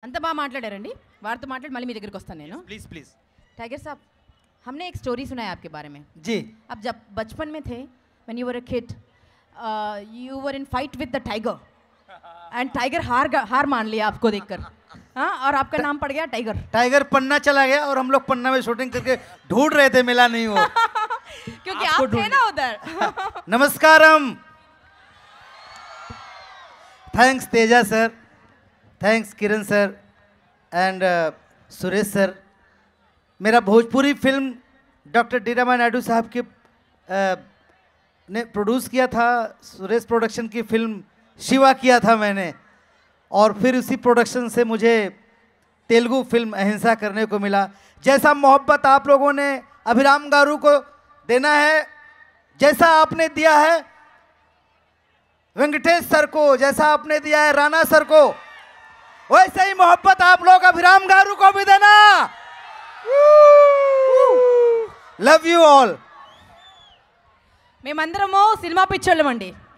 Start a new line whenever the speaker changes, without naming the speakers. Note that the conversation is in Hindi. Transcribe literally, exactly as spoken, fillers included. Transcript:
అంత బాగా మాట్లాడారండి వారితో మాట్లాడి మళ్ళీ మీ దగ్గరికి వస్తాను నేను
प्लीज प्लीज
टाइगर साहब हमने एक स्टोरी सुना है आपके बारे में
जी
आप जब बचपन में थे when you were a kid you were in fight with the tiger and tiger हार हार मान लिया आपको देखकर हाँ और आपका नाम पड़ गया टाइगर
टाइगर पन्ना चला गया और हम लोग पन्ना में शूटिंग करके ढूंढ रहे थे मिला नहीं वो
क्योंकि आप थे ना उधर
नमस्कारम thanks Teja sir thanks Kiran sir and Suresh sir मेरा Bhojpuri film doctor D Rama Naidu साहब के uh, ने प्रोड्यूस किया था सुरेश प्रोडक्शन की फिल्म शिवा किया था मैंने और फिर उसी प्रोडक्शन से मुझे तेलुगु फिल्म अहिंसा करने को मिला जैसा मोहब्बत आप लोगों ने अभिराम गारू को देना है जैसा आपने दिया है वेंकटेश सर को जैसा आपने दिया है राणा सर को वैसे ही मोहब्बत आप लोग अभिराम गारू को भी देना लव यू ऑल
మేమందరము సినిమా పిచ్చోళ్ళమండి